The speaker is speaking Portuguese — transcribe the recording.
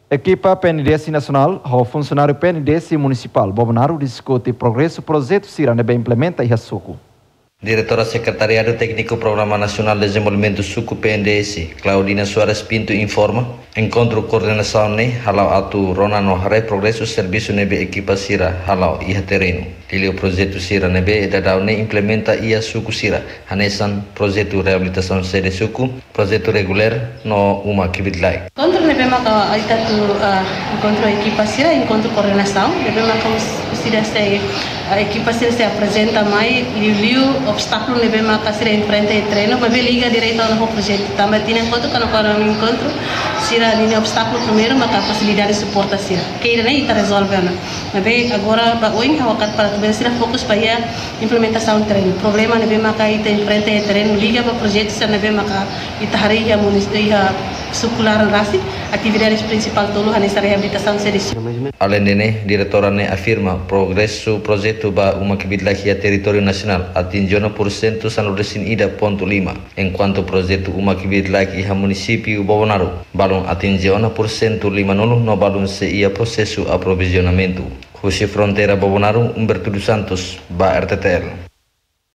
Equipa PNDS Nacional, o funcionário PNDS Municipal, Bobonaro, discute progresso projeto Ciranebe implementa e suco. Diretora Secretariado Técnico Programa Nacional de Desenvolvimento Suku PNDS, Claudina Soares Pinto informa, encontro coordenação halau atu Ronano Hare Progresso Serviço nebe equipa Sira halau iha terreno. Lilio projeto Sira nebe dadau implementa ia suku Sira, hanesan projeto reabilitação sede suku, projeto regular no uma kibitlai. Encontro nebe maka aita tu encontro equipa Sira, encontro coordenação, nebe maka Sira a equipa se apresenta mais e o obstáculo nebe maka Sira enfrenta e treino, mas liga direito ao novo projeto. Também tem encontro quando no encontro Sira linha obstáculo primeiro, mas a facilidade de suporta Sira. Queira nem está resolvendo. Mas agora hoje hawakat para tu Sira fokus para a implementação do treino. Problema nebe maka ita enfrenta e treino liga para projeto Sira nebe maka ita hari a circular rasi atividades principal tolo nessa reabilitação serviço. Além dene, diretora afirma progresso projeto ba uma kibidlakia território nacional atingiu 90% sanuresin ida ponto 5, enquanto projeto uma kibidlakia município Bobonaro balon atingiu 90% 5 no balon se ia processo aprovisionamento. José Fronteira Bobonaro, Humberto dos Santos, ba RTTL.